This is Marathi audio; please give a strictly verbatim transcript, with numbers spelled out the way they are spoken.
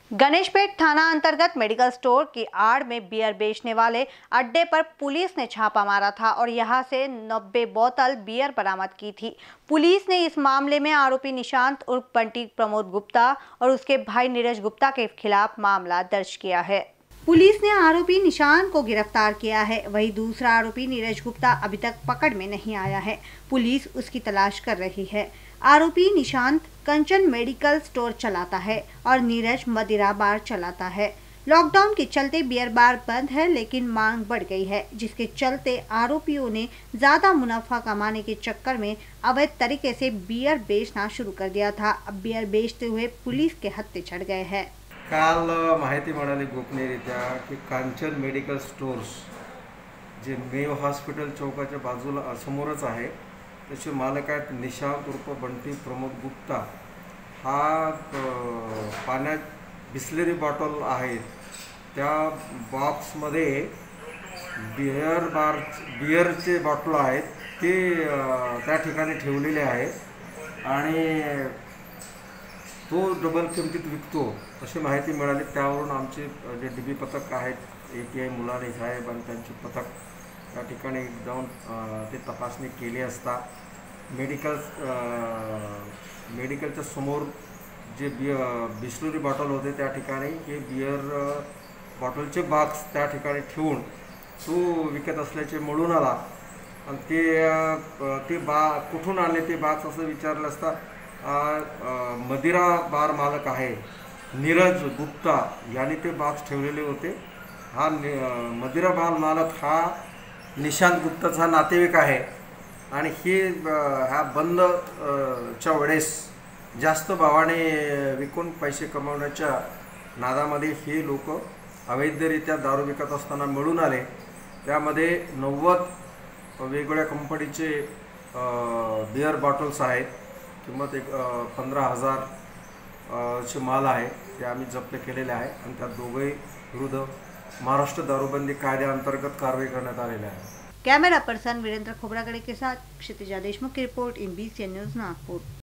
गणेशपेट थाना अंतर्गत मेडिकल स्टोर की आड़ में बियर बेचने वाले अड्डे पर पुलिस ने छापा मारा था और यहां से नब्बे बोतल बियर बरामद की थी। पुलिस ने इस मामले में आरोपी निशांत उर्फ बंटी प्रमोद गुप्ता और उसके भाई नीरज गुप्ता के खिलाफ मामला दर्ज किया है। पुलिस ने आरोपी निशांत को गिरफ्तार किया है, वहीं दूसरा आरोपी नीरज गुप्ता अभी तक पकड़ में नहीं आया है। पुलिस उसकी तलाश कर रही है। आरोपी निशांत कंचन मेडिकल स्टोर चलाता है और नीरज मदिरा बार चलाता है। लॉकडाउन के चलते बियर बार बंद है, लेकिन मांग बढ़ गई है, जिसके चलते आरोपियों ने ज्यादा मुनाफा कमाने के चक्कर में अवैध तरीके से बियर बेचना शुरू कर दिया था। अब बियर बेचते हुए पुलिस के हत्थे चढ़ गए हैं। काल माहिती मिळाली गोपनीयरित्या की कांचन मेडिकल स्टोर्स जे मेयो हॉस्पिटल चौकाच्या बाजूला समोरच आहे, त्याचे मालक आहेत निशांत उर्फ बंटी प्रमोद गुप्ता। हा पाण्यात बिस्लेरी बॉटल आहेत, त्या बॉक्समध्ये बियर बार बियरचे बॉटल आहेत ते त्या ठिकाणी ठेवलेले आहेत आणि तो डबल किमतीत विकतो अशी माहिती मिळाली। त्यावरून आमचे जे डीबी पथक आहेत, एपीआय मुलाने साहेब आणि त्यांचे पथक त्या ठिकाणी जाऊन ते तपासणी केली असता मेडिकल मेडिकलच्या समोर जे बिय बिस्लरी बॉटल होते त्या ठिकाणी हे बियर बॉटलचे बॉक्स त्या ठिकाणी ठेवून तो विकत असल्याचे मिळून आला आणि ते ते बा कुठून आले ते बॉक्स असं विचारलं असता मदिरा बार मालक आहे नीरज गुप्ता यांनी ते बॉक्स ठेवलेले होते। हा मदिरा बार मालक हा निशांत गुप्ताचा नातेवाईक आहे आणि हे हा बंद च्या वेळेस जास्त भावाने विकून पैसे कमवण्याच्या नादामध्ये हे लोक अवैधरित्या दारू विकत असताना मिळून आले। त्यामध्ये नव्वद वेगवेगळ्या कंपनीचे बियर बॉटल्स आहेत, किंमत एक पंधरा हजार चे माल आहे, ते आम्ही जप्त केलेले आहे आणि त्या दोघे विरुद्ध महाराष्ट्र दारूबंदी कायद्याअंतर्गत कारवाई करण्यात आलेली आहे। कैमरा पर्सन वीरेंद्र खोबरागड़े के साथ क्षितिजा देशमुख की report in BCN news Nagpur.